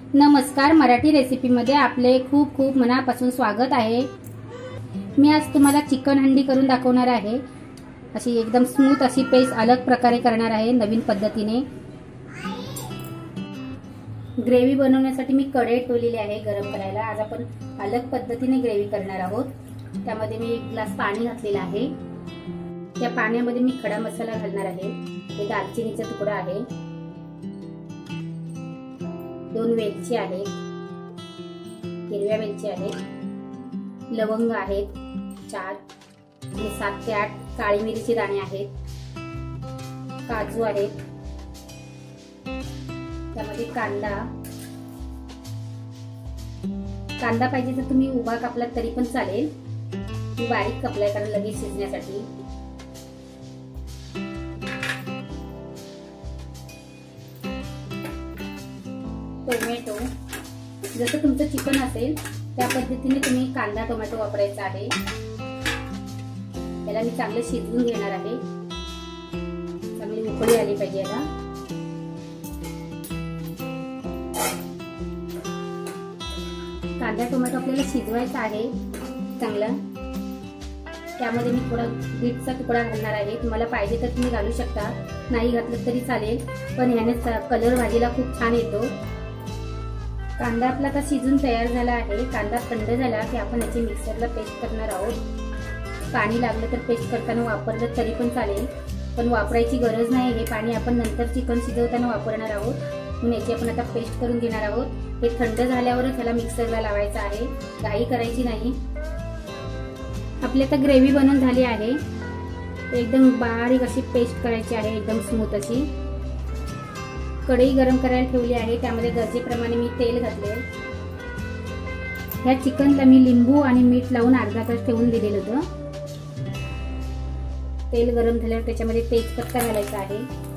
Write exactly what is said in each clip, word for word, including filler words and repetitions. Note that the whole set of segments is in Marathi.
नमस्कार, मराठी रेसिपीमध्ये आपले खूप खूप मनापासून स्वागत आहे। मी आज तुम्हाला चिकन हंडी करून दाखवणार आहे। अशी एकदम स्मूथ अशी पेस्ट अलग प्रकारे करणार आहे, नवीन पद्धतीने। ग्रेव्ही बनवण्यासाठी मी कढई ठेवलेली आहे गरम करायला। आज आपण अलग पद्धतीने ग्रेव्ही करणार आहोत। त्यामध्ये मी एक ग्लास पाणी घातलेला आहे। त्या पाण्यामध्ये मी खडा मसाला घालणार आहे। हे दालचिनीचा तुकडा आहे, दोन वेलची आहेत, हिरव्या वेलची आहेत, लवंग आहेत चार आणि सात ते आठ काळी मिरीचे दाणे आहेत, काजू आहेत, त्यामध्ये कांदा कांदा पाहिजे तर तुम्ही उभा कापला तरी पण चालेल, मी बारीक कापलाय कारण लगेच शिजण्यासाठी। टोमॅटो, जसं तुमचं चिकन असेल त्या पद्धतीने तुम्ही कांदा टोमॅटो वापरायचा आहे। याला मी चांगलं शिजवून घेणार आहे, चांगली उकळी आली पाहिजे याला। कांदा टोमॅटो आपल्याला शिजवायचा आहे चांगला। त्यामध्ये मी थोडा बीटचा तुकडा घालणार आहे, तुम्हाला पाहिजे तर तुम्ही घालू शकता, नाही घातलं तरी चालेल, पण याने कलर भाजीला खूप छान येतो। कांदा आपला आता शिजून तयार झाला आहे। कांदा थंड झाला की आपण याची मिक्सरला पेस्ट करणार आहोत। पाणी लागलं तर पेस्ट करताना वापरलं तरी पण चालेल, पण वापरायची गरज नाही। हे पाणी आपण नंतर चिकन शिजवताना वापरणार आहोत, म्हणून याची आपण आता पेस्ट करून घेणार आहोत। हे थंड झाल्यावरच याला मिक्सरला लावायचं आहे, घाई करायची नाही। आपली आता ग्रेव्ही बनवून झाली आहे, एकदम बारीक अशी पेस्ट करायची आहे, एकदम स्मूथ अशी। कढई गरम करायला ठेवली आहे, त्यामध्ये गरजेप्रमाणे मी तेल घातले। ह्या चिकनला मी लिंबू आणि मीठ लावून अर्धा तास ठेवून दिलेलं होतं। तेल गरम झाल्यावर त्याच्यामध्ये तेजपत्ता घालायचा आहे,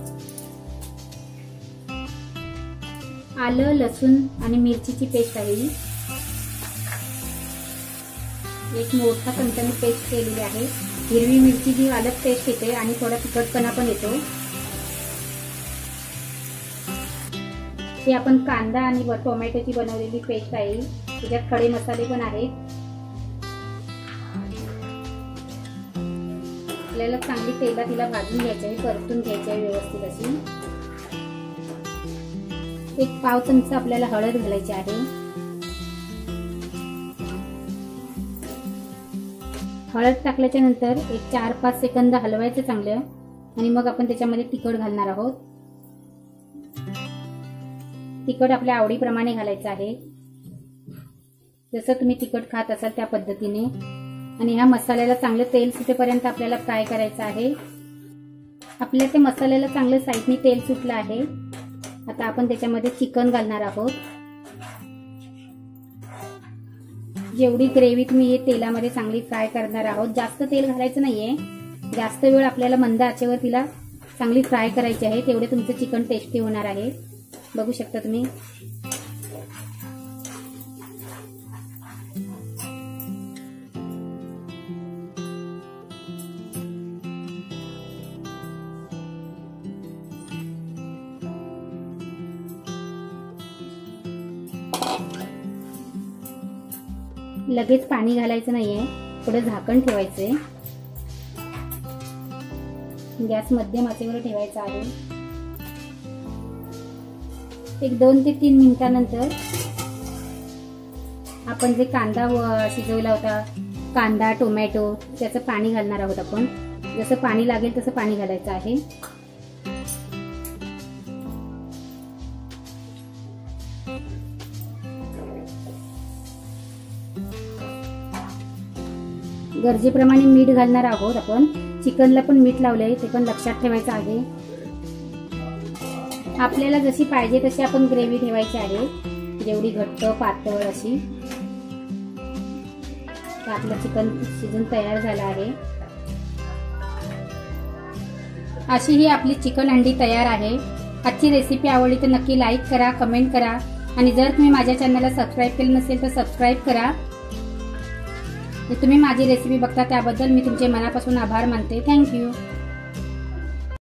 आलं लसूण आणि मिरचीची पेस्ट आहे, एक मोठा चमचा मी पेस्ट केलेली आहे। हिरवी मिरची जी अलग टेस्ट येते आणि थोडा तिखटपणा पण येतो। ही आपण कांदा आणि टोमॅटोची बनवलेली पेस्ट आहे, त्याच्यात खडे मसाले पण आहेत। आपल्याला चांगली तेलात तिला भाजून घ्यायची आहे, परतून घ्यायची आहे व्यवस्थित अशी। एक पाव चमचा आपल्याला हळद घालायची आहे। हळद टाकल्याच्या नंतर एक चार पाच सेकंद हलवायचं चांगलं, आणि मग आपण त्याच्यामध्ये तिखट घालणार आहोत। तिखट आपल्या आवडीप्रमाणे घालायचं आहे, जसं तुम्ही तिखट खात असाल त्या पद्धतीने। आणि ह्या मसाल्याला चांगलं तेल सुटेपर्यंत आपल्याला फ्राय करायचं आहे। आपल्या त्या मसाल्याला चांगलं साईडनी तेल सुटलं आहे। आता आपण त्याच्यामध्ये चिकन घालणार आहोत। जेवढी ग्रेव्ही तुम्ही हे तेलामध्ये चांगली फ्राय करणार आहोत, जास्त तेल घालायचं नाहीये, जास्त वेळ आपल्याला मंद आचेवर तिला चांगली फ्राय करायची आहे, तेवढे तुमचं चिकन टेस्टी होणार आहे। बघू शकता तुम्ही। लगेच पाणी घालायचं नाहीये, थोडं झाकण ठेवायचंय, गॅस मध्यम आचेवर ठेवायचा आहे। एक दोन ते तीन मिनिटानंतर आपण जे कांदा शिजवला होता, कांदा टोमॅटो, त्याचं पाणी घालणार आहोत आपण। जसं पाणी लागेल तसं पाणी घालायचं आहे। गरजेप्रमाणे मीठ घालणार आहोत आपण। चिकनला पण मीठ लावलंय, ते पण लक्षात ठेवायचं आहे। आपल्याला जशी पाहिजे तशी आपण ग्रेव्ही ठेवायची आहे, जेवढी घट्ट पातळ अशी। तर आपलं चिकन शिजून तयार झालं आहे। अशी ही आपली चिकन हंडी तयार आहे। आजची रेसिपी आवडली तर नक्की लाईक करा, कमेंट करा, आणि जर तुम्ही माझ्या चॅनलला सबस्क्राईब केलं नसेल तर सबस्क्राईब करा। तुम्ही माझी रेसिपी बघता त्याबद्दल मी तुमचे मनापासून आभार मानते। थँक्यू।